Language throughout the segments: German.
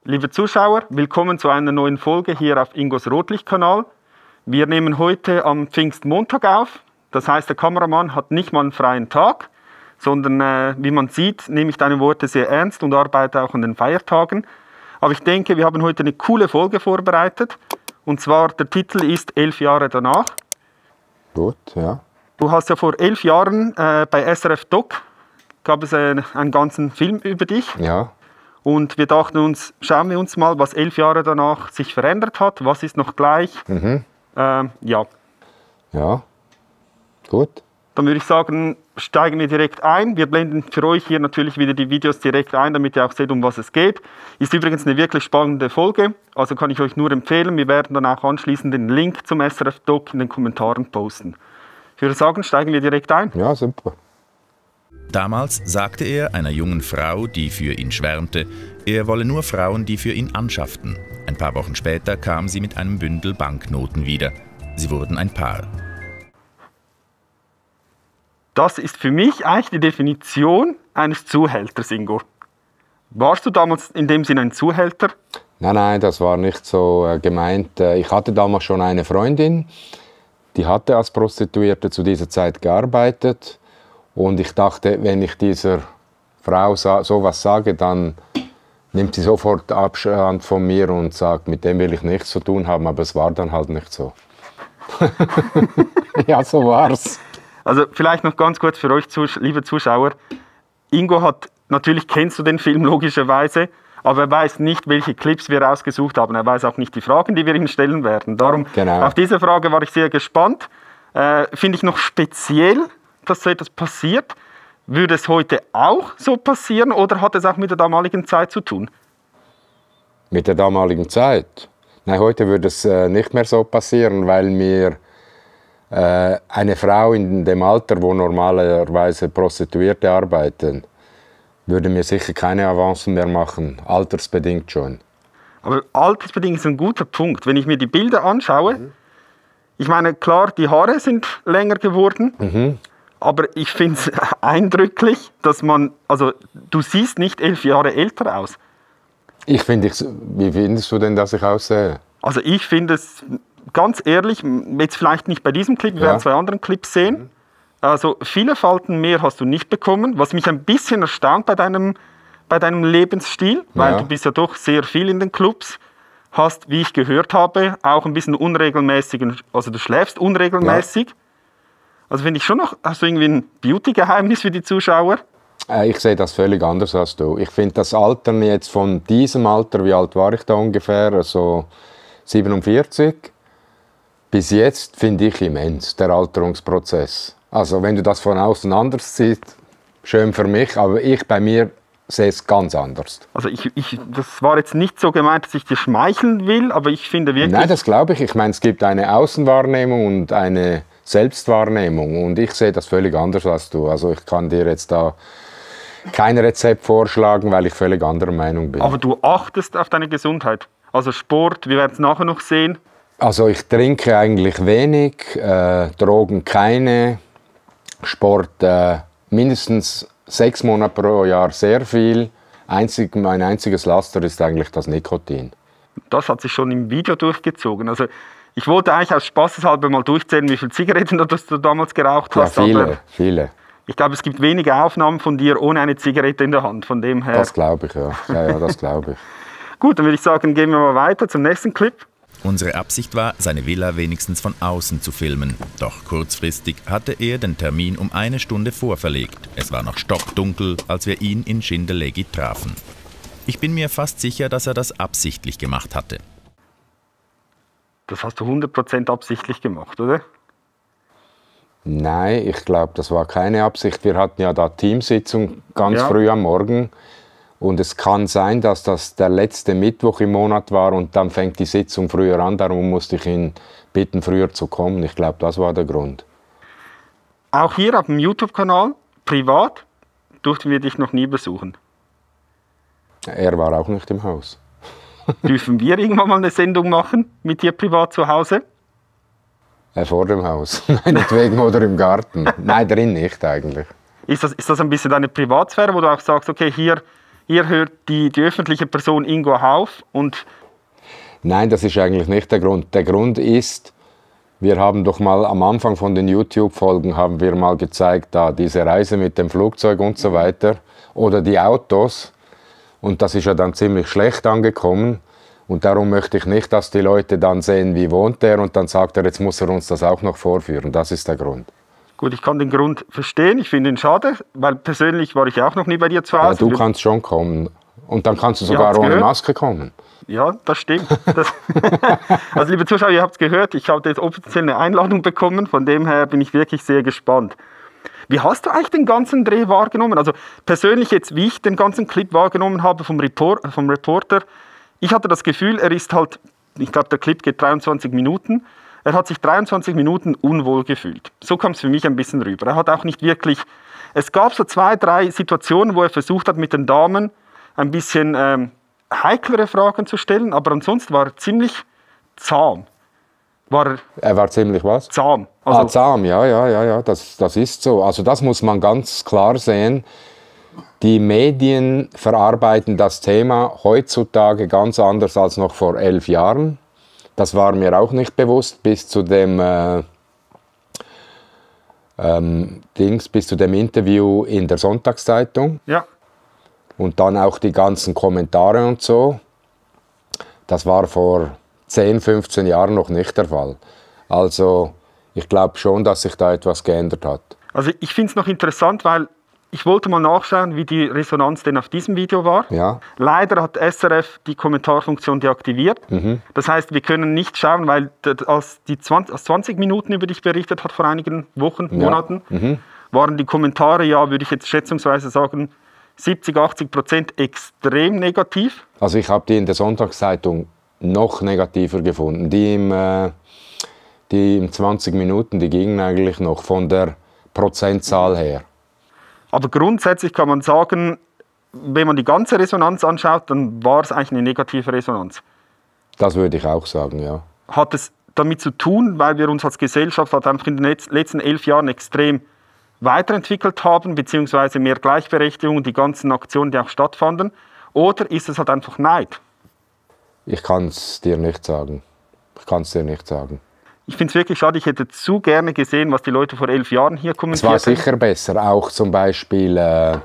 Liebe Zuschauer, willkommen zu einer neuen Folge hier auf Ingos Rotlichtkanal. Wir nehmen heute am Pfingstmontag auf. Das heißt, der Kameramann hat nicht mal einen freien Tag, sondern wie man sieht, nehme ich deine Worte sehr ernst und arbeite auch an den Feiertagen. Aber ich denke, wir haben heute eine coole Folge vorbereitet. Und zwar, der Titel ist 11 Jahre danach. Gut, ja. Du hast ja vor 11 Jahren bei SRF Doc, gab es einen ganzen Film über dich. Ja. Und wir dachten uns, schauen wir uns mal, was 11 Jahre danach sich verändert hat. Was ist noch gleich? Ja. Ja, gut. Dann würde ich sagen, steigen wir direkt ein. Wir blenden für euch hier natürlich wieder die Videos direkt ein, damit ihr auch seht, um was es geht. Ist übrigens eine wirklich spannende Folge, also kann ich euch nur empfehlen. Wir werden dann auch anschließend den Link zum SRF Doc in den Kommentaren posten. Ich würde sagen, steigen wir direkt ein. Ja, super. Damals sagte er einer jungen Frau, die für ihn schwärmte, er wolle nur Frauen, die für ihn anschafften. Ein paar Wochen später kam sie mit einem Bündel Banknoten wieder. Sie wurden ein Paar. Das ist für mich eigentlich die Definition eines Zuhälters, Ingo. Warst du damals in dem Sinne ein Zuhälter? Nein, das war nicht so gemeint. Ich hatte damals schon eine Freundin, die hatte als Prostituierte zu dieser Zeit gearbeitet. Und ich dachte, wenn ich dieser Frau sowas sage, dann nimmt sie sofort Abstand von mir und sagt, mit dem will ich nichts zu tun haben. Aber es war dann halt nicht so. Ja, so war's. Also vielleicht noch ganz kurz für euch, liebe Zuschauer. Ingo natürlich kennst du den Film logischerweise, aber er weiß nicht, welche Clips wir rausgesucht haben. Er weiß auch nicht die Fragen, die wir ihm stellen werden. Darum, genau. Auf diese Frage war ich sehr gespannt. Finde ich noch speziell, dass so etwas passiert. Würde es heute auch so passieren oder hat es auch mit der damaligen Zeit zu tun? Mit der damaligen Zeit? Nein, heute würde es nicht mehr so passieren, weil mir eine Frau in dem Alter, wo normalerweise Prostituierte arbeiten, würde mir sicher keine Avancen mehr machen, altersbedingt schon. Aber altersbedingt ist ein guter Punkt. Wenn ich mir die Bilder anschaue, ich meine, klar, die Haare sind länger geworden, aber ich finde es eindrücklich, dass also du siehst nicht 11 Jahre älter aus. Wie findest du denn, dass ich aussehe? Also ich finde es, ganz ehrlich, jetzt vielleicht nicht bei diesem Clip, wir werden 2 anderen Clips sehen. Also viele Falten mehr hast du nicht bekommen, was mich ein bisschen erstaunt bei deinem Lebensstil, weil du bist ja doch sehr viel in den Clubs. Hast, wie ich gehört habe, auch ein bisschen unregelmäßig, also du schläfst unregelmäßig. Ja. Also finde ich schon noch, hast du irgendwie ein Beauty-Geheimnis für die Zuschauer? Ich sehe das völlig anders als du. Ich finde das Alter jetzt von diesem Alter, wie alt war ich da ungefähr, also 47, bis jetzt finde ich immens, der Alterungsprozess. Also wenn du das von außen anders siehst, schön für mich, aber bei mir sehe es ganz anders. Also das war jetzt nicht so gemeint, dass ich dir schmeicheln will, aber ich finde wirklich... Nein, das glaube ich. Ich meine, es gibt eine Außenwahrnehmung und eine Selbstwahrnehmung und ich sehe das völlig anders als du. Also ich kann dir jetzt da kein Rezept vorschlagen, weil ich völlig anderer Meinung bin. Aber du achtest auf deine Gesundheit. Also Sport, wir werden es nachher noch sehen. Also ich trinke eigentlich wenig, Drogen keine, Sport mindestens 6 Monate pro Jahr sehr viel. Mein einziges Laster ist eigentlich das Nikotin. Das hat sich schon im Video durchgezogen. Also ich wollte eigentlich aus Spaßeshalber mal durchzählen, wie viele Zigaretten du damals geraucht hast. Ja, viele. Ich glaube, es gibt wenige Aufnahmen von dir ohne eine Zigarette in der Hand. Von dem her. Das glaube ich, ja. Ja, das glaube ich. Gut, dann würde ich sagen, gehen wir mal weiter zum nächsten Clip. Unsere Absicht war, seine Villa wenigstens von außen zu filmen. Doch kurzfristig hatte er den Termin um 1 Stunde vorverlegt. Es war noch stockdunkel, als wir ihn in Schindellegi trafen. Ich bin mir fast sicher, dass er das absichtlich gemacht hatte. Das hast du 100% absichtlich gemacht, oder? Nein, ich glaube, das war keine Absicht. Wir hatten ja da Teamsitzung ganz früh am Morgen. Und es kann sein, dass das der letzte Mittwoch im Monat war und dann fängt die Sitzung früher an. Darum musste ich ihn bitten, früher zu kommen. Ich glaube, das war der Grund. Auch hier auf dem YouTube-Kanal, privat, durften wir dich noch nie besuchen. Er war auch nicht im Haus. Dürfen wir irgendwann mal eine Sendung machen mit dir privat zu Hause? Vor dem Haus, meinetwegen, oder im Garten. Nein, drin nicht eigentlich. Ist das ein bisschen deine Privatsphäre, wo du auch sagst, okay, hier ihr hört die öffentliche Person Ingo Hauff und... Nein, das ist eigentlich nicht der Grund. Der Grund ist, wir haben doch mal am Anfang von den YouTube-Folgen haben wir mal gezeigt, da diese Reise mit dem Flugzeug und so weiter oder die Autos. Und das ist ja dann ziemlich schlecht angekommen. Und darum möchte ich nicht, dass die Leute dann sehen, wie wohnt er und dann sagt er, jetzt muss er uns das auch noch vorführen. Das ist der Grund. Gut, ich kann den Grund verstehen. Ich finde ihn schade, weil persönlich war ich auch noch nie bei dir zu Hause. Ja, du kannst schon kommen. Und dann kannst du sogar ohne Maske kommen. Ja, das stimmt. Also liebe Zuschauer, ihr habt es gehört, ich habe jetzt offiziell eine Einladung bekommen, von dem her bin ich wirklich sehr gespannt. Wie hast du eigentlich den ganzen Dreh wahrgenommen? Also persönlich jetzt, wie ich den ganzen Clip wahrgenommen habe vom Reporter, ich hatte das Gefühl, er ist halt, ich glaube der Clip geht 23 Minuten, er hat sich 23 Minuten unwohl gefühlt. So kam es für mich ein bisschen rüber. Er hat auch nicht wirklich, es gab so 2, 3 Situationen, wo er versucht hat mit den Damen ein bisschen... heiklere Fragen zu stellen, aber ansonsten war er ziemlich zahm. Er war ziemlich was? Zahm. Also zahm, ja, das ist so. Also das muss man ganz klar sehen. Die Medien verarbeiten das Thema heutzutage ganz anders als noch vor 11 Jahren. Das war mir auch nicht bewusst bis zu dem bis zu dem Interview in der Sonntagszeitung. Ja. Und dann auch die ganzen Kommentare und so. Das war vor 10, 15 Jahren noch nicht der Fall. Also ich glaube schon, dass sich da etwas geändert hat. Also ich finde es noch interessant, weil ich wollte mal nachschauen, wie die Resonanz denn auf diesem Video war. Ja. Leider hat SRF die Kommentarfunktion deaktiviert. Das heißt, wir können nicht schauen, weil als 20 Minuten, über die ich berichtet habe vor einigen Wochen, Monaten, waren die Kommentare, ja, würde ich jetzt schätzungsweise sagen, 70-80% extrem negativ. Also ich habe die in der Sonntagszeitung noch negativer gefunden. Die im 20 Minuten, die gingen eigentlich noch von der Prozentzahl her. Aber grundsätzlich kann man sagen, wenn man die ganze Resonanz anschaut, dann war es eigentlich eine negative Resonanz. Das würde ich auch sagen, ja. Hat es damit zu tun, weil wir uns als Gesellschaft halt einfach in den letzten 11 Jahren extrem weiterentwickelt haben, beziehungsweise mehr Gleichberechtigung, die ganzen Aktionen, die auch stattfanden? Oder ist es halt einfach Neid? Ich kann es dir nicht sagen. Ich finde es wirklich schade, ich hätte zu gerne gesehen, was die Leute vor 11 Jahren hier kommentiert haben. Es war sicher besser, auch zum Beispiel,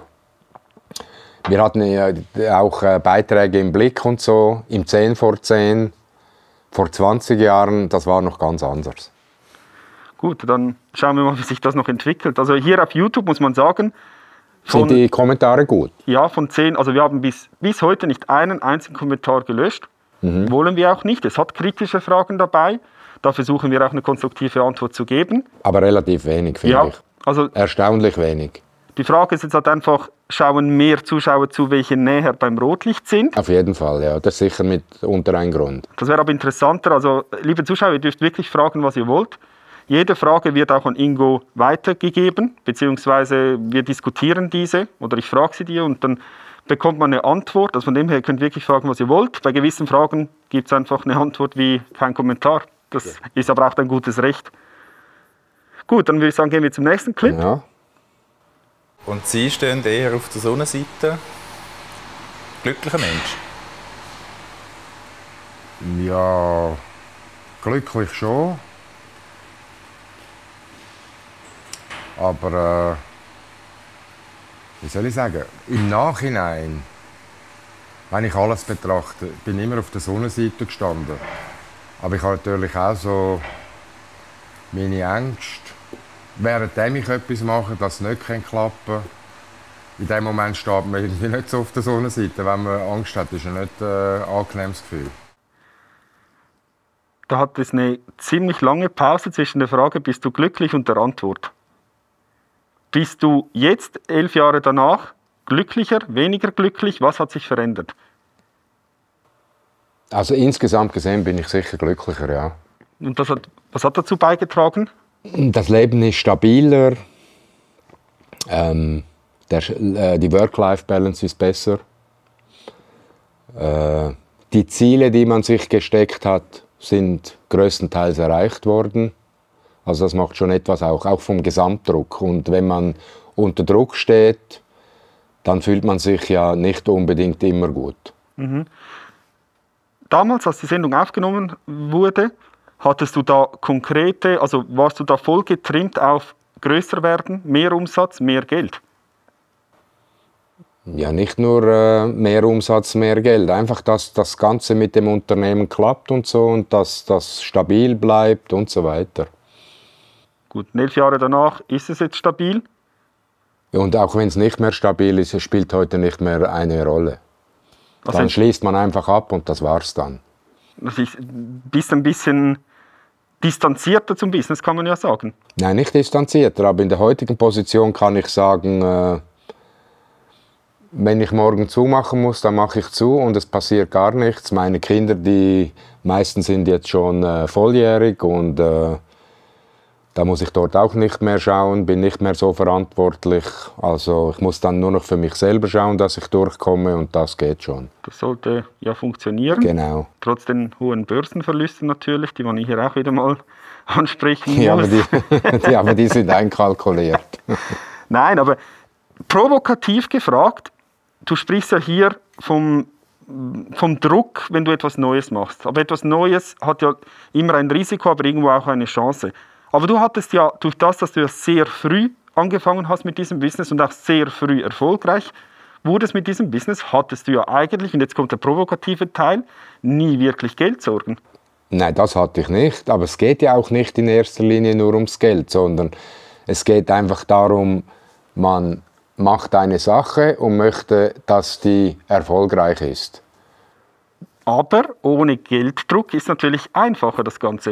wir hatten ja auch Beiträge im Blick und so, im 10 vor 10, vor 20 Jahren, das war noch ganz anders. Gut, dann schauen wir mal, wie sich das noch entwickelt. Also hier auf YouTube muss man sagen... Sind die Kommentare gut? Ja, von 10. Also wir haben bis heute nicht einen einzigen Kommentar gelöscht. Wollen wir auch nicht. Es hat kritische Fragen dabei. Da versuchen wir auch eine konstruktive Antwort zu geben. Aber relativ wenig, finde ich. Also erstaunlich wenig. Die Frage ist jetzt halt einfach, schauen mehr Zuschauer zu, welche näher beim Rotlicht sind? Auf jeden Fall, ja. Das ist sicher mitunter ein Grund. Das wäre aber interessanter. Also, liebe Zuschauer, ihr dürft wirklich fragen, was ihr wollt. Jede Frage wird auch an Ingo weitergegeben, beziehungsweise wir diskutieren diese oder ich frage sie dir und dann bekommt man eine Antwort. Also von dem her könnt ihr wirklich fragen, was ihr wollt. Bei gewissen Fragen gibt es einfach eine Antwort wie kein Kommentar. Das ist aber auch ein gutes Recht. Gut, dann würde ich sagen, gehen wir zum nächsten Clip. Ja. Und Sie stehen eher auf der Sonnenseite. Glücklicher Mensch? Ja, glücklich schon. Aber, wie soll ich sagen, im Nachhinein, wenn ich alles betrachte, bin ich immer auf der Sonnenseite gestanden. Aber ich habe natürlich auch so meine Ängste, während ich etwas mache, das nicht klappen kann. In dem Moment steht man irgendwie nicht so auf der Sonnenseite. Wenn man Angst hat, ist es nicht ein angenehmes Gefühl. Da hat es eine ziemlich lange Pause zwischen der Frage, bist du glücklich, und der Antwort. Bist du jetzt, 11 Jahre danach, glücklicher, weniger glücklich? Was hat sich verändert? Also insgesamt gesehen bin ich sicher glücklicher, ja. Und was hat dazu beigetragen? Das Leben ist stabiler, die Work-Life-Balance ist besser. Die Ziele, die man sich gesteckt hat, sind größtenteils erreicht worden. Also das macht schon etwas auch vom Gesamtdruck. Und wenn man unter Druck steht, dann fühlt man sich ja nicht unbedingt immer gut. Damals, als die Sendung aufgenommen wurde, hattest du da konkrete, also warst du da voll getrimmt auf größer werden, mehr Umsatz, mehr Geld? Ja, nicht nur mehr Umsatz, mehr Geld. Einfach, dass das Ganze mit dem Unternehmen klappt und so und dass das stabil bleibt und so weiter. Gut, 11 Jahre danach ist es jetzt stabil. Und auch wenn es nicht mehr stabil ist, es spielt heute nicht mehr eine Rolle. Also Dann schließt man einfach ab und das war's dann. Bist ein bisschen distanzierter zum Business, kann man ja sagen. Nein, nicht distanzierter, aber in der heutigen Position kann ich sagen, wenn ich morgen zumachen muss, dann mache ich zu und es passiert gar nichts. Meine Kinder, die meisten sind jetzt schon volljährig und da muss ich dort auch nicht mehr schauen, bin nicht mehr so verantwortlich. Also ich muss dann nur noch für mich selber schauen, dass ich durchkomme und das geht schon. Das sollte ja funktionieren. Genau. Trotz den hohen Börsenverlusten natürlich, die man hier auch wieder mal ansprechen muss. Ja, aber die sind einkalkuliert. Nein, aber provokativ gefragt, du sprichst ja hier vom Druck, wenn du etwas Neues machst. Aber etwas Neues hat ja immer ein Risiko, aber irgendwo auch eine Chance. Aber du hattest ja, durch das, dass du ja sehr früh angefangen hast mit diesem Business und auch sehr früh erfolgreich wurdest mit diesem Business, hattest du ja eigentlich, und jetzt kommt der provokative Teil, nie wirklich Geldsorgen. Nein, das hatte ich nicht. Aber es geht ja auch nicht in erster Linie nur ums Geld, sondern es geht einfach darum, man macht eine Sache und möchte, dass die erfolgreich ist. Aber ohne Gelddruck ist natürlich einfacher das Ganze.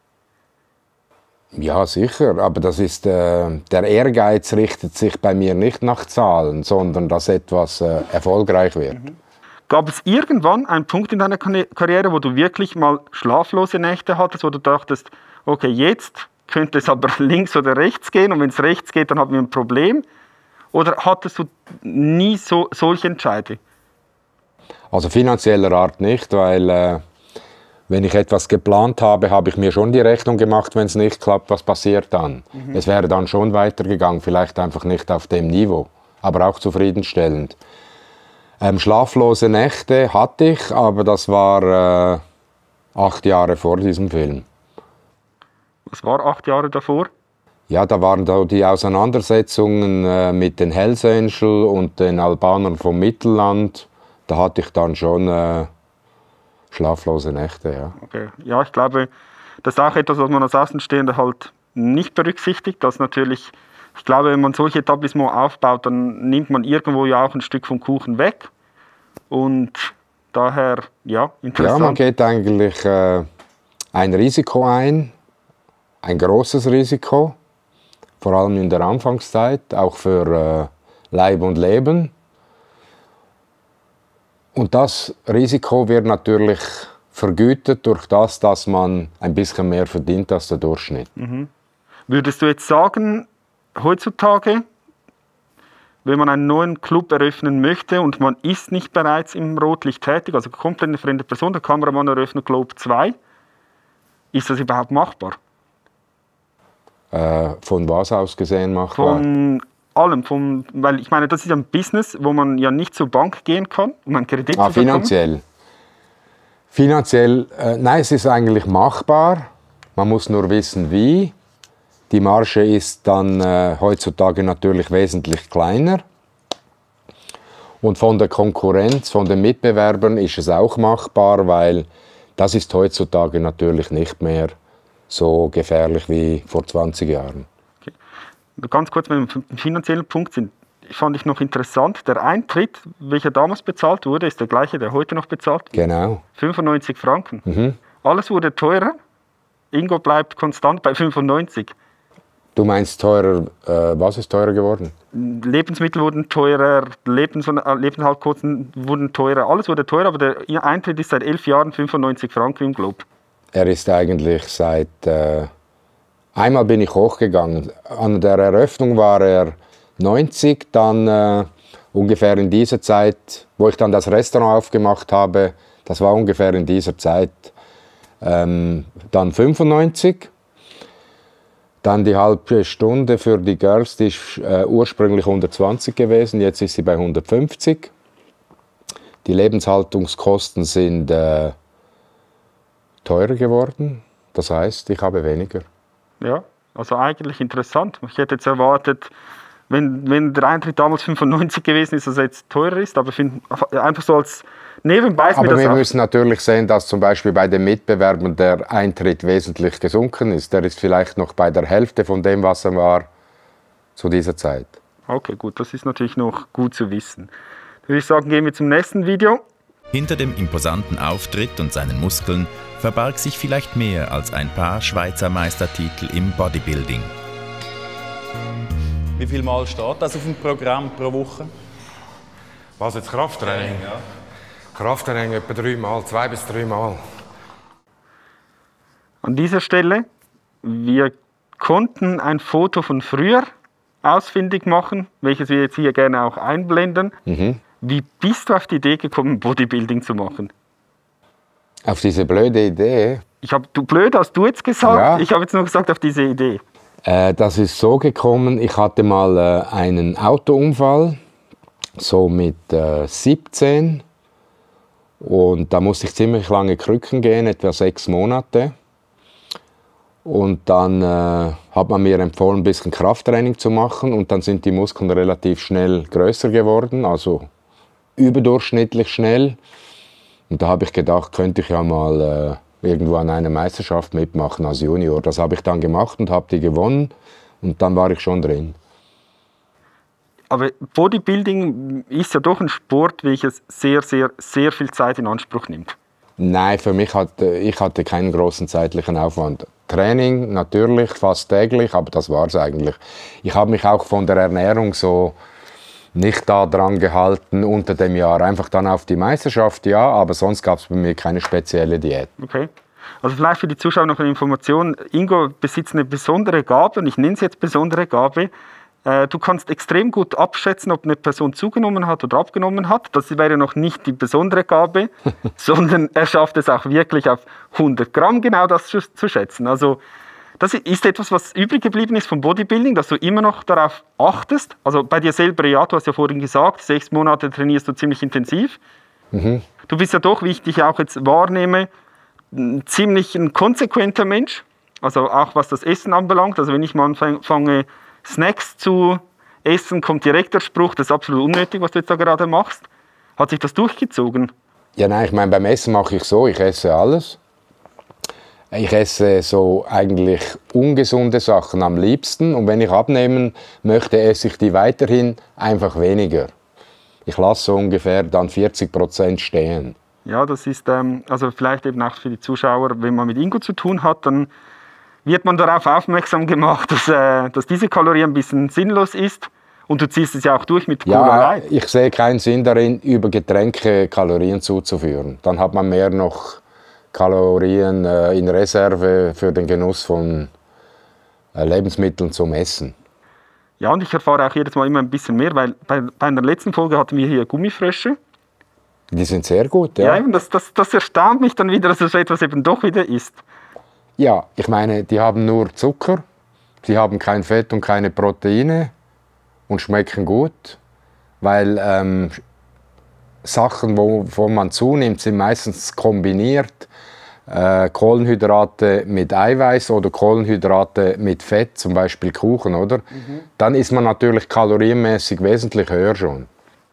Ja, sicher, aber das ist, der Ehrgeiz richtet sich bei mir nicht nach Zahlen, sondern dass etwas erfolgreich wird. Gab es irgendwann einen Punkt in deiner Karriere, wo du wirklich mal schlaflose Nächte hattest, wo du dachtest, okay, jetzt könnte es aber links oder rechts gehen und wenn es rechts geht, dann haben wir ein Problem? Oder hattest du nie solche Entscheide? Also finanzieller Art nicht, weil wenn ich etwas geplant habe, habe ich mir schon die Rechnung gemacht, wenn es nicht klappt, was passiert dann? Es wäre dann schon weitergegangen, vielleicht einfach nicht auf dem Niveau, aber auch zufriedenstellend. Schlaflose Nächte hatte ich, aber das war 8 Jahre vor diesem Film. Was war 8 Jahre davor? Ja, da waren da die Auseinandersetzungen mit den Hells Angels und den Albanern vom Mittelland. Da hatte ich dann schon schlaflose Nächte, ja. Okay. Ja, ich glaube, das ist auch etwas, was man als Außenstehender halt nicht berücksichtigt. Dass natürlich, ich glaube, wenn man solche Etablissements aufbaut, dann nimmt man irgendwo ja auch ein Stück vom Kuchen weg. Und daher, ja, interessant. Ja, man geht eigentlich ein Risiko ein großes Risiko, vor allem in der Anfangszeit, auch für Leib und Leben. Und das Risiko wird natürlich vergütet durch das, dass man ein bisschen mehr verdient als der Durchschnitt. Würdest du jetzt sagen, heutzutage, wenn man einen neuen Club eröffnen möchte und man ist nicht bereits im Rotlicht tätig, also komplett eine fremde Person, der Kameramann eröffnet Club 2, ist das überhaupt machbar? Von was aus gesehen machbar? Von allem, weil ich meine, das ist ein Business, wo man ja nicht zur Bank gehen kann, um einen Kredit zu bekommen. Finanziell? Finanziell, nein, es ist eigentlich machbar. Man muss nur wissen, wie. Die Marge ist dann heutzutage natürlich wesentlich kleiner. Und von der Konkurrenz, von den Mitbewerbern ist es auch machbar, weil das ist heutzutage natürlich nicht mehr so gefährlich wie vor 20 Jahren. Okay. Ganz kurz, wenn wir im finanziellen Punkt sind, fand ich noch interessant, der Eintritt, welcher damals bezahlt wurde, ist der gleiche, der heute noch bezahlt wird. Genau. 95 Franken. Alles wurde teurer, Ingo bleibt konstant bei 95. Du meinst teurer, was ist teurer geworden? Lebensmittel wurden teurer, Lebenshaltkosten wurden teurer, alles wurde teurer, aber der Eintritt ist seit 11 Jahren 95 Franken im Globe. Er ist eigentlich seit... einmal bin ich hochgegangen. An der Eröffnung war er 90, dann ungefähr in dieser Zeit, wo ich dann das Restaurant aufgemacht habe, das war ungefähr in dieser Zeit, dann 95. Dann die halbe Stunde für die Girls, die ist ursprünglich 120 gewesen, jetzt ist sie bei 150. Die Lebenshaltungskosten sind teurer geworden, das heißt, ich habe weniger. Ja, also eigentlich interessant. Ich hätte jetzt erwartet, wenn der Eintritt damals 95 gewesen ist, dass er jetzt teurer ist, aber einfach so als nebenbei ist mir Aber das wir auch. müssen natürlich sehen, dass zum Beispiel bei den Mitbewerbern der Eintritt wesentlich gesunken ist. Der ist vielleicht noch bei der Hälfte von dem, was er war zu dieser Zeit. Okay, gut, das ist natürlich noch gut zu wissen. Dann würde ich sagen, gehen wir zum nächsten Video. Hinter dem imposanten Auftritt und seinen Muskeln verbarg sich vielleicht mehr als ein paar Schweizer Meistertitel im Bodybuilding. Wie viel Mal steht das auf dem Programm pro Woche? Was jetzt Krafttraining? Ja. Krafttraining etwa 3 Mal, 2 bis 3 Mal. An dieser Stelle, wir konnten ein Foto von früher ausfindig machen, welches wir jetzt hier gerne auch einblenden. Wie bist du auf die Idee gekommen, Bodybuilding zu machen? Auf diese blöde Idee? Blöd hast du jetzt gesagt, Ja. ich habe jetzt nur gesagt auf diese Idee. Das ist so gekommen, ich hatte mal einen Autounfall, so mit 17. Und da musste ich ziemlich lange Krücken gehen, etwa 6 Monate. Und dann hat man mir empfohlen, ein bisschen Krafttraining zu machen. Und dann sind die Muskeln relativ schnell größer geworden, also überdurchschnittlich schnell. Und da habe ich gedacht, könnte ich ja mal irgendwo an einer Meisterschaft mitmachen als Junior. Das habe ich dann gemacht und habe die gewonnen. Und dann war ich schon drin. Aber Bodybuilding ist ja doch ein Sport, welches sehr, sehr, sehr viel Zeit in Anspruch nimmt. Nein, für mich ich hatte keinen großen zeitlichen Aufwand. Training natürlich, fast täglich, aber das war es eigentlich. Ich habe mich auch von der Ernährung so nicht da dran gehalten unter dem Jahr. Einfach dann auf die Meisterschaft, ja, aber sonst gab es bei mir keine spezielle Diät. Okay. Also vielleicht für die Zuschauer noch eine Information. Ingo besitzt eine besondere Gabe, und ich nenne es jetzt besondere Gabe. Du kannst extrem gut abschätzen, ob eine Person zugenommen hat oder abgenommen hat. Das wäre noch nicht die besondere Gabe, sondern er schafft es auch wirklich auf 100 Gramm genau das zu schätzen. Also das ist etwas, was übrig geblieben ist vom Bodybuilding, dass du immer noch darauf achtest. Also bei dir selber, ja, du hast ja vorhin gesagt, 6 Monate trainierst du ziemlich intensiv. Du bist ja doch, wie ich dich auch jetzt wahrnehme, ziemlich ein konsequenter Mensch. Also auch was das Essen anbelangt. Also wenn ich mal anfange, Snacks zu essen, kommt direkt der Spruch, das ist absolut unnötig, was du jetzt da gerade machst. Hat sich das durchgezogen? Ja, nein, ich meine, beim Essen mache ich so, ich esse alles. Ich esse so eigentlich ungesunde Sachen am liebsten, und wenn ich abnehmen möchte, esse ich die weiterhin einfach weniger. Ich lasse so ungefähr dann 40% stehen. Ja, das ist also vielleicht eben auch für die Zuschauer, wenn man mit Ingo zu tun hat, dann wird man darauf aufmerksam gemacht, dass diese Kalorie ein bisschen sinnlos ist. Und du ziehst es ja auch durch mit Cola. Ja, ich sehe keinen Sinn darin, über Getränke Kalorien zuzuführen. Dann hat man mehr noch Kalorien in Reserve für den Genuss von Lebensmitteln zum Essen. Ja, und ich erfahre auch jedes Mal immer ein bisschen mehr, weil bei einer letzten Folge hatten wir hier Gummifrösche. Die sind sehr gut, ja. Ja, eben, das erstaunt mich dann wieder, dass es so etwas eben doch wieder ist. Ja, ich meine, die haben nur Zucker, sie haben kein Fett und keine Proteine und schmecken gut, weil Sachen, wovon man zunimmt, sind meistens kombiniert. Kohlenhydrate mit Eiweiß oder Kohlenhydrate mit Fett, zum Beispiel Kuchen, oder? Dann ist man natürlich kalorienmäßig wesentlich höher schon.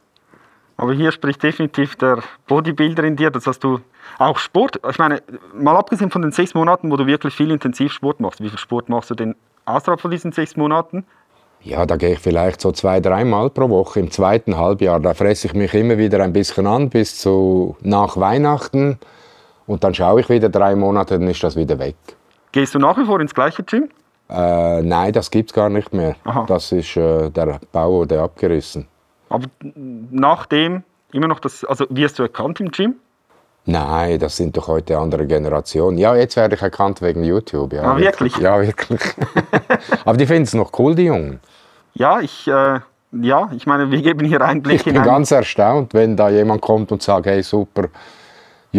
Aber hier spricht definitiv der Bodybuilder in dir, das hast du auch Sport. Ich meine, mal abgesehen von den 6 Monaten, wo du wirklich viel Intensivsport machst, wie viel Sport machst du denn außerhalb von diesen 6 Monaten? Ja, da gehe ich vielleicht so 2-3 Mal pro Woche. Im zweiten Halbjahr, da fresse ich mich immer wieder ein bisschen an, bis zu nach Weihnachten. Und dann schaue ich wieder 3 Monate, dann ist das wieder weg. Gehst du nach wie vor ins gleiche Gym? Nein, das gibt es gar nicht mehr. Aha. Das ist der Bau wurde abgerissen. Aber nachdem immer noch das, also wirst du erkannt im Gym? Nein, das sind doch heute andere Generationen. Ja, jetzt werde ich erkannt wegen YouTube. Ja, Ah, wirklich? Ja, wirklich. Aber die finden es noch cool, die Jungen. Ja, ich meine, wir geben hier Einblick Ich bin in ganz erstaunt, wenn da jemand kommt und sagt, hey, super,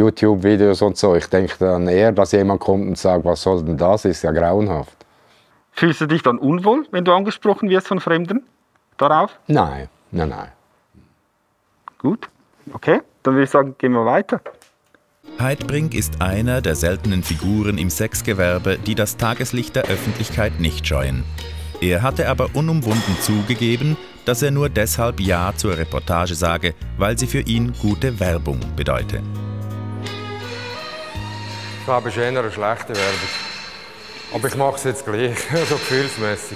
YouTube-Videos und so. Ich denke dann eher, dass jemand kommt und sagt, was soll denn das? Ist ja grauenhaft. Fühlst du dich dann unwohl, wenn du angesprochen wirst von Fremden darauf? Nein. Gut, okay, dann würde ich sagen, gehen wir weiter. Heidbrink ist einer der seltenen Figuren im Sexgewerbe, die das Tageslicht der Öffentlichkeit nicht scheuen. Er hatte aber unumwunden zugegeben, dass er nur deshalb Ja zur Reportage sage, weil sie für ihn gute Werbung bedeute. Ich glaube, es ist eher eine schlechte Werbung. Aber ich mache es jetzt gleich, so gefühlsmässig.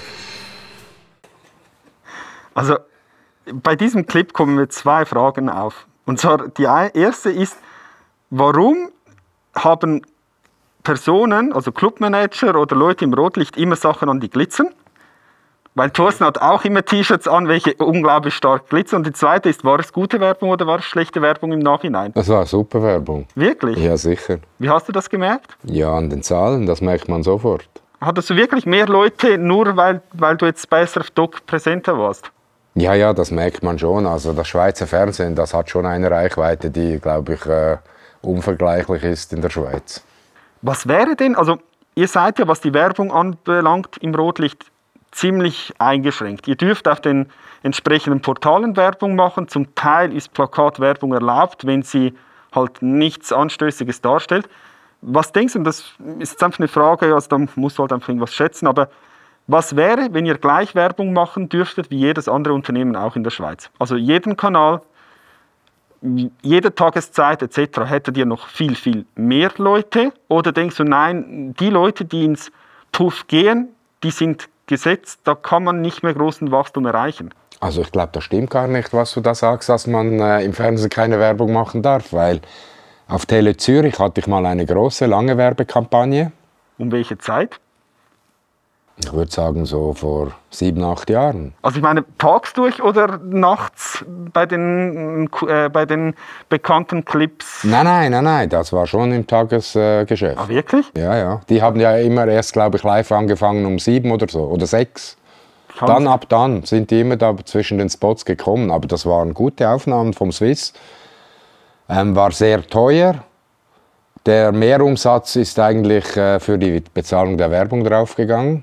Also, bei diesem Clip kommen mir 2 Fragen auf. Und zwar, die erste ist, warum haben Personen, also Clubmanager oder Leute im Rotlicht, immer Sachen an, die glitzern? Weil Thorsten hat auch immer T-Shirts an, welche unglaublich stark glitzern. Und die zweite ist, war es gute Werbung oder war es schlechte Werbung im Nachhinein? Das war super Werbung. Wirklich? Ja, sicher. Wie hast du das gemerkt? Ja, an den Zahlen, das merkt man sofort. Hattest du wirklich mehr Leute, nur weil du jetzt bei SRF Doc präsenter warst? Ja, das merkt man schon. Also das Schweizer Fernsehen, das hat schon eine Reichweite, die, glaube ich, unvergleichlich ist in der Schweiz. Was wäre denn, also ihr seid ja, was die Werbung anbelangt, im Rotlicht ziemlich eingeschränkt. Ihr dürft auf den entsprechenden Portalen Werbung machen. Zum Teil ist Plakatwerbung erlaubt, wenn sie halt nichts Anstößiges darstellt. Was denkst du, das ist jetzt einfach eine Frage, also da musst du halt einfach irgendwas schätzen, aber was wäre, wenn ihr gleich Werbung machen dürftet wie jedes andere Unternehmen auch in der Schweiz? Also jeden Kanal, jede Tageszeit etc. hättet ihr noch viel, viel mehr Leute? Oder denkst du, nein, die Leute, die ins Puff gehen, die sind gesetzt, da kann man nicht mehr großen Wachstum erreichen? Also ich glaube, das stimmt gar nicht, was du da sagst, dass man im Fernsehen keine Werbung machen darf, weil auf Tele Zürich hatte ich mal eine große, lange Werbekampagne. Um welche Zeit? Ich würde sagen, so vor 7, 8 Jahren. Also ich meine, tags durch oder nachts bei den bekannten Clips? Nein, das war schon im Tagesgeschäft. Ah, wirklich? Ja. Die haben ja immer erst, glaube ich, live angefangen um 7 oder so, oder 6. Ab dann sind die immer da zwischen den Spots gekommen. Aber das waren gute Aufnahmen vom Swiss. War sehr teuer. Der Mehrumsatz ist eigentlich für die Bezahlung der Werbung draufgegangen.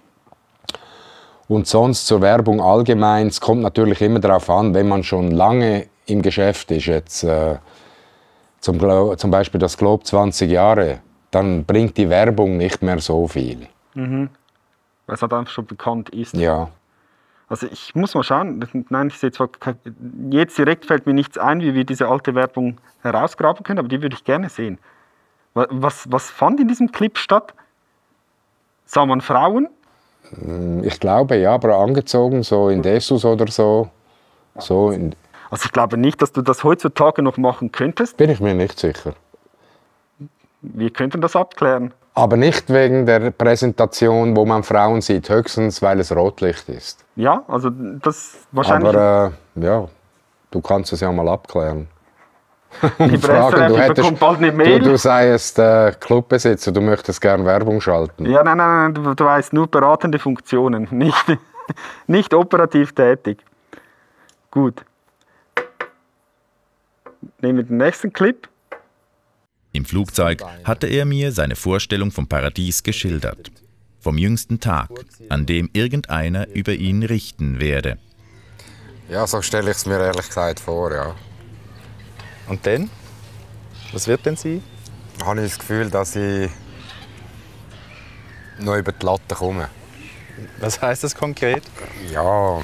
Und sonst zur Werbung allgemein, es kommt natürlich immer darauf an, wenn man schon lange im Geschäft ist, jetzt zum Beispiel das Globe 20 Jahre, dann bringt die Werbung nicht mehr so viel. Mhm. Weil es halt einfach schon bekannt ist. Ja. Also ich muss mal schauen, nein, ich sehe zwar, jetzt direkt fällt mir nichts ein, wie wir diese alte Werbung herausgraben können, aber die würde ich gerne sehen. Was fand in diesem Clip statt? Sah man Frauen? Ich glaube, ja, aber angezogen, so in Dessous oder so. Also ich glaube nicht, dass du das heutzutage noch machen könntest. Bin ich mir nicht sicher. Wir könnten das abklären. Aber nicht wegen der Präsentation, wo man Frauen sieht, höchstens, weil es Rotlicht ist. Ja, also das wahrscheinlich... Aber ja, du kannst es ja mal abklären. Lieber SRF, ich bekomme bald eine Mail. Du seiest Clubbesitzer, du möchtest gerne Werbung schalten. Ja, nein, du weißt nur beratende Funktionen, nicht operativ tätig. Gut. Nehmen wir den nächsten Clip. Im Flugzeug hatte er mir seine Vorstellung vom Paradies geschildert. Vom jüngsten Tag, an dem irgendeiner über ihn richten werde. Ja, so stelle ich es mir ehrlich gesagt vor, ja. Und dann? Was wird denn sein? Ich habe das Gefühl, dass ich noch über die Latte komme. Was heisst das konkret? Ja,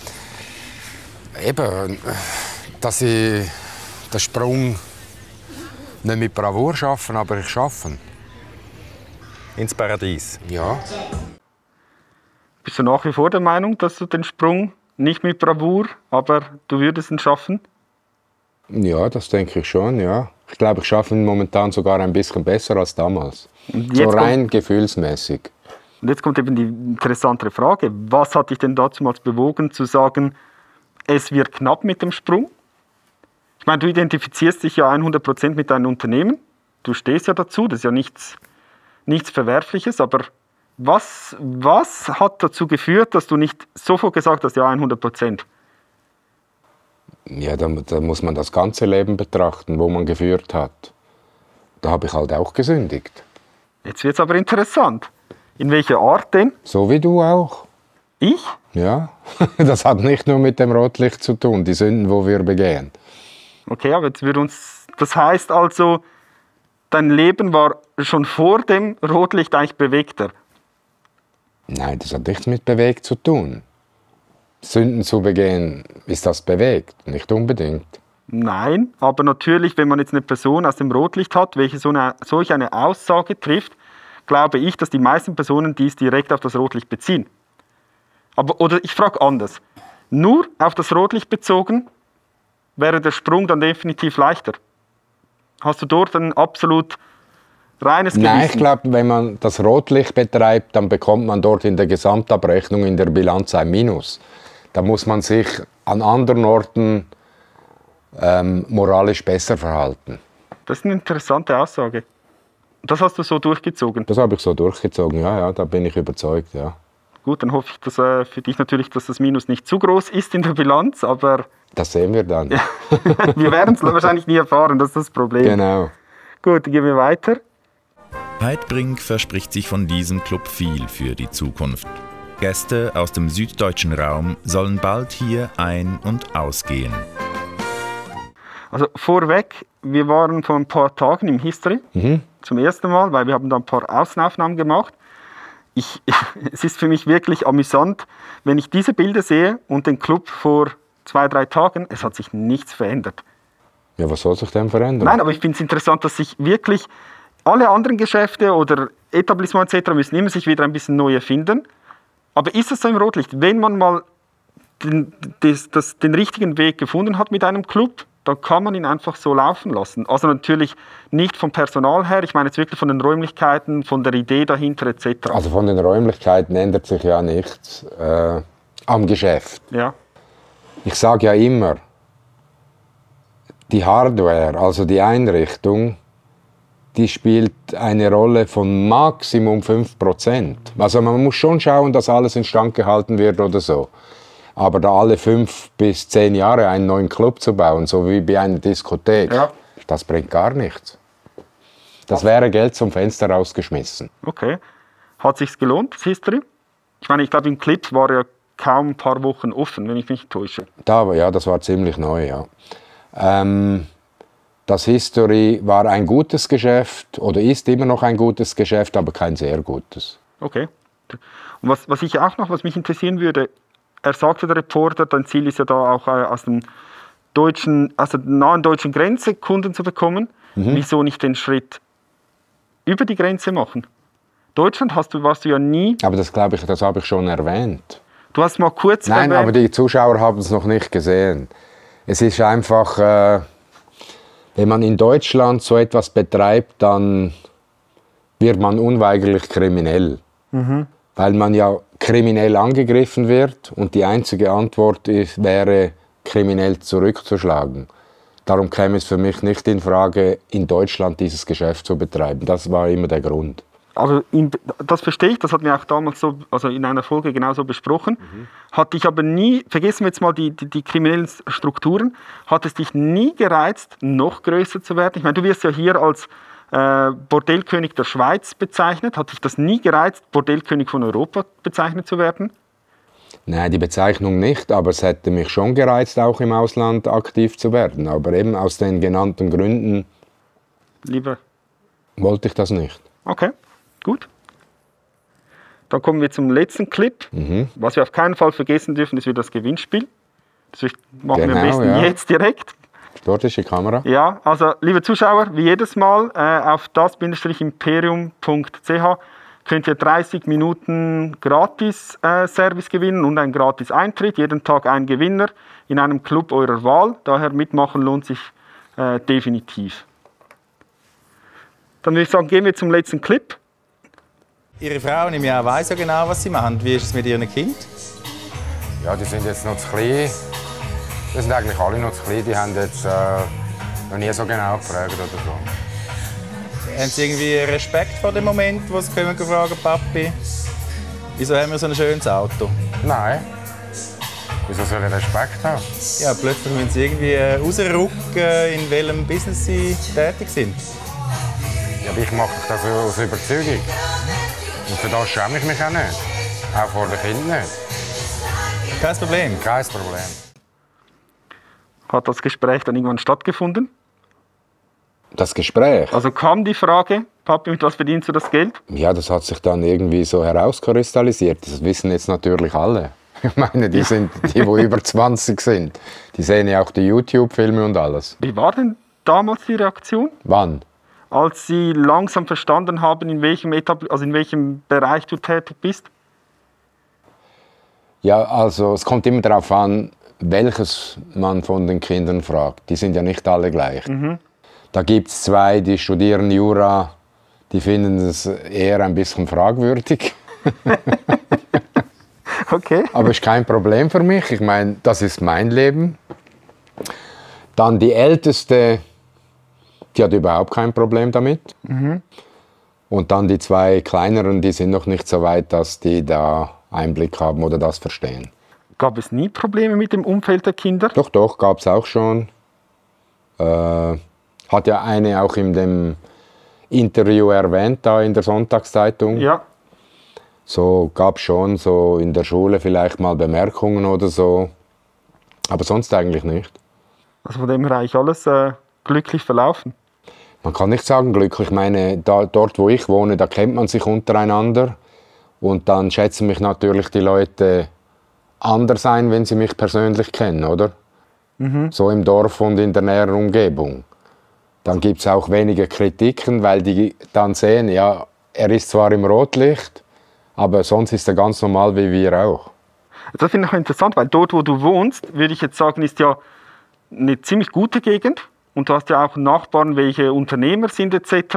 eben, dass ich den Sprung nicht mit Bravour schaffe, aber ich schaffe. Ins Paradies? Ja. Bist du nach wie vor der Meinung, dass du den Sprung nicht mit Bravour, aber du würdest ihn schaffen? Ja, das denke ich schon, ja. Ich glaube, ich schaffe ihn momentan sogar ein bisschen besser als damals. So rein gefühlsmäßig. Und jetzt kommt eben die interessantere Frage. Was hat dich denn damals bewogen, zu sagen, es wird knapp mit dem Sprung? Ich meine, du identifizierst dich ja 100% mit deinem Unternehmen. Du stehst ja dazu, das ist ja nichts Verwerfliches. Aber was hat dazu geführt, dass du nicht sofort gesagt hast, ja, 100%? Ja, da muss man das ganze Leben betrachten, wo man geführt hat. Da habe ich halt auch gesündigt. Jetzt wird es aber interessant. In welcher Art denn? So wie du auch. Ich? Ja, das hat nicht nur mit dem Rotlicht zu tun, die Sünden, wo wir begehen. Okay, aber jetzt das heißt also, dein Leben war schon vor dem Rotlicht eigentlich bewegter? Nein, das hat nichts mit bewegt zu tun. Sünden zu begehen, ist das bewegt? Nicht unbedingt. Nein, aber natürlich, wenn man jetzt eine Person aus dem Rotlicht hat, welche solch eine Aussage trifft, glaube ich, dass die meisten Personen dies direkt auf das Rotlicht beziehen. Oder ich frage anders. Nur auf das Rotlicht bezogen, wäre der Sprung dann definitiv leichter. Hast du dort ein absolut reines Gewissen? Nein, ich glaube, wenn man das Rotlicht betreibt, dann bekommt man dort in der Gesamtabrechnung in der Bilanz ein Minus. Da muss man sich an anderen Orten moralisch besser verhalten. Das ist eine interessante Aussage. Das hast du so durchgezogen? Das habe ich so durchgezogen, ja, da bin ich überzeugt, ja. Gut, dann hoffe ich dass, für dich natürlich, dass das Minus nicht zu groß ist in der Bilanz, aber... Das sehen wir dann. Ja. Wir werden es wahrscheinlich nie erfahren, das ist das Problem. Genau. Gut, gehen wir weiter. Heidbrink verspricht sich von diesem Club viel für die Zukunft. Gäste aus dem süddeutschen Raum sollen bald hier ein- und ausgehen. Also vorweg, wir waren vor ein paar Tagen im History zum ersten Mal, weil wir haben da ein paar Außenaufnahmen gemacht. Es ist für mich wirklich amüsant, wenn ich diese Bilder sehe und den Club vor 2-3 Tagen, es hat sich nichts verändert. Ja, was soll sich denn verändern? Nein, aber ich finde es interessant, dass sich wirklich alle anderen Geschäfte oder Etablissements etc. müssen immer sich wieder ein bisschen neu erfinden. Aber ist es so im Rotlicht, wenn man mal den richtigen Weg gefunden hat mit einem Club, dann kann man ihn einfach so laufen lassen. Also natürlich nicht vom Personal her, ich meine jetzt wirklich von den Räumlichkeiten, von der Idee dahinter etc. Also von den Räumlichkeiten ändert sich ja nichts am Geschäft. Ja. Ich sage ja immer, die Hardware, also die Einrichtung, die spielt eine Rolle von Maximum 5%. Also man muss schon schauen, dass alles instand gehalten wird oder so. Aber da alle 5 bis 10 Jahre einen neuen Club zu bauen, so wie bei einer Diskothek, Ja. das bringt gar nichts. Das wäre Geld zum Fenster rausgeschmissen. Okay. Hat sich's gelohnt, das History? Ich meine, ich glaube, im Clip war ja kaum ein paar Wochen offen, wenn ich mich nicht täusche. Ja, das war ziemlich neu, ja. Das History war ein gutes Geschäft oder ist immer noch ein gutes Geschäft, aber kein sehr gutes. Okay. Und was mich interessieren würde, er sagte, der Reporter, dein Ziel ist ja da auch aus der nahen deutschen Grenze Kunden zu bekommen. Wieso nicht den Schritt über die Grenze machen? Deutschland warst du ja nie. Aber das glaube ich, das habe ich schon erwähnt. Du hast mal kurz Nein, erwähnt. aber die Zuschauer haben es noch nicht gesehen. Es ist einfach, wenn man in Deutschland so etwas betreibt, dann wird man unweigerlich kriminell. Weil man ja kriminell angegriffen wird und die einzige Antwort wäre, kriminell zurückzuschlagen. Darum käme es für mich nicht in Frage, in Deutschland dieses Geschäft zu betreiben. Das war immer der Grund. Also das verstehe ich, das hatten wir auch damals so, also in einer Folge genauso besprochen. Hat dich aber nie, vergessen wir jetzt mal die kriminellen Strukturen, hat es dich nie gereizt, noch größer zu werden? Ich meine, du wirst ja hier als Bordellkönig der Schweiz bezeichnet. Hat dich das nie gereizt, Bordellkönig von Europa bezeichnet zu werden? Nein, die Bezeichnung nicht, aber es hätte mich schon gereizt, auch im Ausland aktiv zu werden. Aber eben aus den genannten Gründen Lieber. wollte ich das nicht. Okay, gut. Dann kommen wir zum letzten Clip. Was wir auf keinen Fall vergessen dürfen, ist wieder das Gewinnspiel. Das machen wir am besten jetzt direkt. Dort ist die Kamera. Ja, also liebe Zuschauer, wie jedes Mal auf das-imperium.ch könnt ihr 30 Minuten gratis Service gewinnen und einen gratis Eintritt. Jeden Tag ein Gewinner in einem Club eurer Wahl. Daher mitmachen lohnt sich definitiv. Dann würde ich sagen, gehen wir zum letzten Clip. Ihre Frau, nehme ich an, weiss ja genau, was sie machen. Wie ist es mit Ihren Kindern? Ja, die sind jetzt noch zu klein. Die sind eigentlich alle noch zu klein. Die haben jetzt noch nie so genau gefragt oder so. Haben Sie irgendwie Respekt vor dem Moment, wo Sie kommen und fragen, Papi, wieso haben wir so ein schönes Auto? Nein. Wieso soll ich Respekt haben? Ja, plötzlich müssen Sie irgendwie rausrücken, in welchem Business Sie tätig sind. Ja, aber ich mache das aus Überzeugung. Und für das schäme ich mich auch nicht. Auch vor den Kindern nicht. Kein Problem. Kein Problem. Hat das Gespräch dann irgendwann stattgefunden? Das Gespräch? Also kam die Frage, Papi, mit was verdienst du das Geld? Ja, das hat sich dann irgendwie so herauskristallisiert. Das wissen jetzt natürlich alle. Ich meine, die über 20 sind, die sehen ja auch die YouTube-Filme und alles. Wie war denn damals die Reaktion? Wann? Als Sie langsam verstanden haben, in welchem Bereich du tätig bist? Ja, also es kommt immer darauf an, welches man von den Kindern fragt. Die sind ja nicht alle gleich. Da gibt es 2, die studieren Jura, die finden es eher ein bisschen fragwürdig. Okay. Aber ist kein Problem für mich. Ich meine, das ist mein Leben. Dann die Älteste, die hat überhaupt kein Problem damit. Und dann die 2 Kleineren, die sind noch nicht so weit, dass die da Einblick haben oder das verstehen. Gab es nie Probleme mit dem Umfeld der Kinder? Doch, gab es auch schon. Hat ja eine auch in dem Interview erwähnt, da in der Sonntagszeitung. Ja. So gab es schon so in der Schule vielleicht mal Bemerkungen oder so. Aber sonst eigentlich nicht. Also von dem her eigentlich alles glücklich verlaufen. Man kann nicht sagen glücklich. Ich meine, dort wo ich wohne, da kennt man sich untereinander. Und dann schätzen mich natürlich die Leute anders ein, wenn sie mich persönlich kennen, oder? So im Dorf und in der näheren Umgebung. Dann gibt es auch weniger Kritiken, weil die dann sehen, ja, er ist zwar im Rotlicht, aber sonst ist er ganz normal wie wir auch. Das finde ich auch interessant, weil dort, wo du wohnst, würde ich jetzt sagen, ist ja eine ziemlich gute Gegend. Und du hast ja auch Nachbarn, welche Unternehmer sind etc.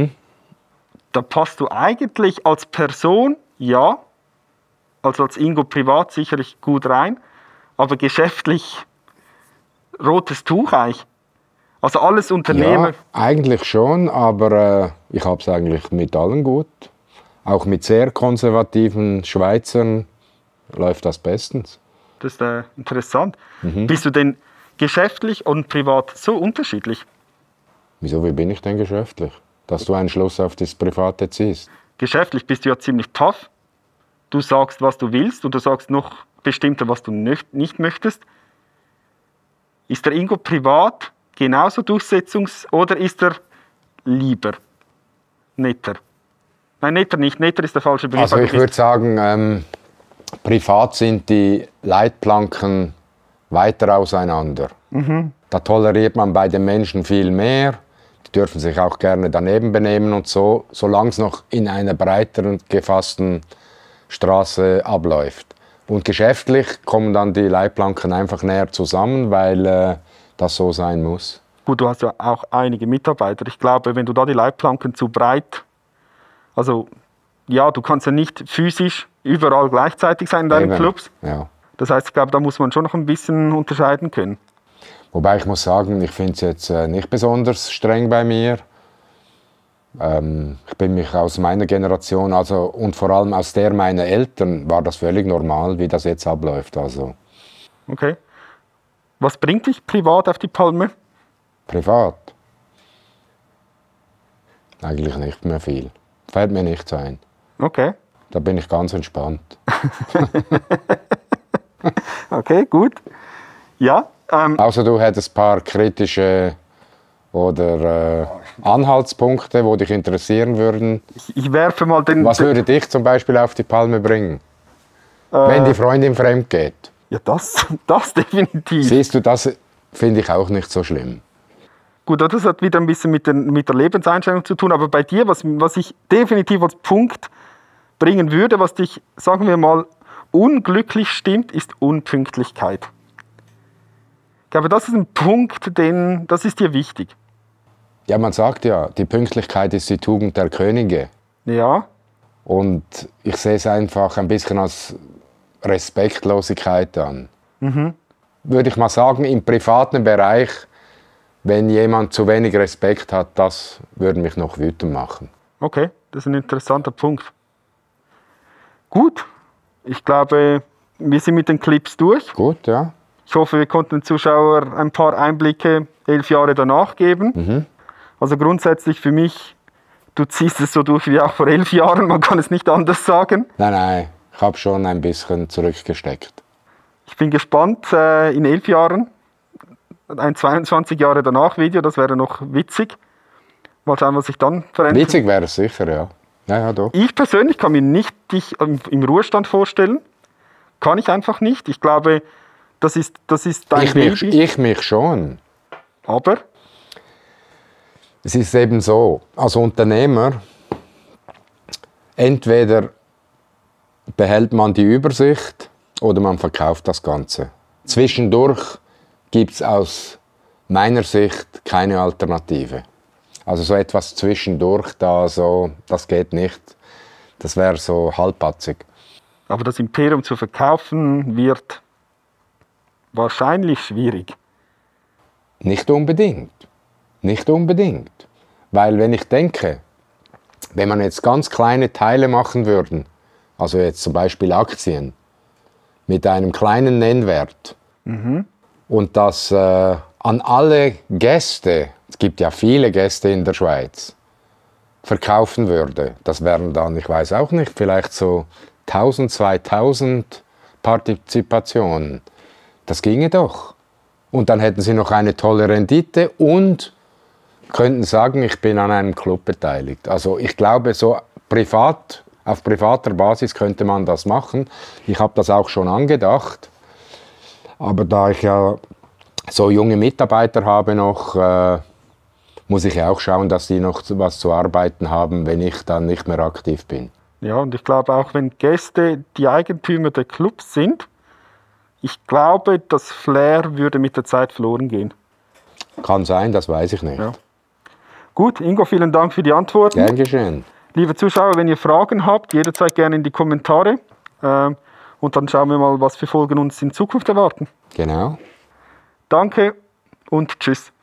Da passt du eigentlich als Person, ja, also als Ingo privat sicherlich gut rein, aber geschäftlich rotes Tuch eigentlich. Also alles Unternehmer. Ja, eigentlich schon, aber ich habe es eigentlich mit allen gut. Auch mit sehr konservativen Schweizern läuft das bestens. Das ist interessant. Bist du denn geschäftlich und privat so unterschiedlich? Wieso, wie bin ich denn geschäftlich? Dass du einen Schluss auf das Private ziehst. Geschäftlich bist du ja ziemlich tough. Du sagst, was du willst und du sagst noch bestimmter, was du nicht möchtest. Ist der Ingo privat genauso oder ist er lieber? Netter? Nein, netter nicht. Netter ist der falsche Begriff. Also ich würde sagen, privat sind die Leitplanken weiter auseinander. Da toleriert man bei den Menschen viel mehr. Die dürfen sich auch gerne daneben benehmen und so, solange es noch in einer breiteren gefassten Straße abläuft. Und geschäftlich kommen dann die Leitplanken einfach näher zusammen, weil das so sein muss. Gut, du hast ja auch einige Mitarbeiter. Ich glaube, wenn du da die Leitplanken zu breit, also ja, du kannst ja nicht physisch überall gleichzeitig sein in deinen Clubs. Ja. Das heißt, ich glaube, da muss man schon noch ein bisschen unterscheiden können. Wobei ich muss sagen, ich finde es jetzt nicht besonders streng bei mir. Ich bin mich aus meiner Generation, also, und vor allem aus der meiner Eltern, war das völlig normal, wie das jetzt abläuft. Also. Okay. Was bringt dich privat auf die Palme? Privat? Eigentlich nicht mehr viel. Fällt mir nichts ein. Okay. Da bin ich ganz entspannt. Okay, gut. Ja. Außer du hättest ein paar kritische oder Anhaltspunkte, die dich interessieren würden. Ich werfe mal den... Was würde dich zum Beispiel auf die Palme bringen? Wenn die Freundin fremd geht? Ja, das definitiv. Siehst du, das finde ich auch nicht so schlimm. Gut, das hat wieder ein bisschen mit der Lebenseinstellung zu tun, aber bei dir, was ich definitiv als Punkt bringen würde, was dich, sagen wir mal, unglücklich stimmt, ist Unpünktlichkeit. Ich glaube, das ist ein Punkt, das ist dir wichtig. Ja, man sagt ja, die Pünktlichkeit ist die Tugend der Könige. Ja. Und ich sehe es einfach ein bisschen als Respektlosigkeit an. Würde ich mal sagen, im privaten Bereich, wenn jemand zu wenig Respekt hat, das würde mich noch wütend machen. Okay, das ist ein interessanter Punkt. Gut, ich glaube, wir sind mit den Clips durch. Gut, ja. Ich hoffe, wir konnten den Zuschauern ein paar Einblicke 11 Jahre danach geben. Also grundsätzlich für mich du ziehst es so durch wie auch vor 11 Jahren, man kann es nicht anders sagen. Nein, ich habe schon ein bisschen zurückgesteckt. Ich bin gespannt, in 11 Jahren, ein 22 Jahre danach Video, das wäre noch witzig. Mal schauen, was sich dann verändert. Witzig wäre es sicher, ja. Ja, doch. Ich persönlich kann mir nicht dich im Ruhestand vorstellen. Kann ich einfach nicht. Ich glaube, das ist dein Baby. Ich mich schon. Aber? Es ist eben so, als Unternehmer, entweder behält man die Übersicht oder man verkauft das Ganze. Zwischendurch gibt es aus meiner Sicht keine Alternative. Also so etwas zwischendurch, das geht nicht. Das wäre so halbpatzig. Aber das Imperium zu verkaufen wird wahrscheinlich schwierig. Nicht unbedingt. Nicht unbedingt. Weil wenn ich denke, wenn man jetzt ganz kleine Teile machen würden, also jetzt zum Beispiel Aktien, mit einem kleinen Nennwert und das an alle Gäste, es gibt ja viele Gäste in der Schweiz, verkaufen würde, das wären dann, ich weiß auch nicht, vielleicht so 1000, 2000 Partizipationen. Das ginge doch. Und dann hätten sie noch eine tolle Rendite und könnten sagen, ich bin an einem Club beteiligt. Also ich glaube, so auf privater Basis könnte man das machen. Ich habe das auch schon angedacht. Aber da ich ja so junge Mitarbeiter habe noch, muss ich ja auch schauen, dass die noch was zu arbeiten haben, wenn ich dann nicht mehr aktiv bin. Ja, und ich glaube auch, wenn Gäste die Eigentümer der Clubs sind, ich glaube, das Flair würde mit der Zeit verloren gehen. Kann sein, das weiß ich nicht. Ja. Gut, Ingo, vielen Dank für die Antworten. Gern geschehen. Liebe Zuschauer, wenn ihr Fragen habt, jederzeit gerne in die Kommentare. Und dann schauen wir mal, was für Folgen uns in Zukunft erwarten. Genau. Danke und tschüss.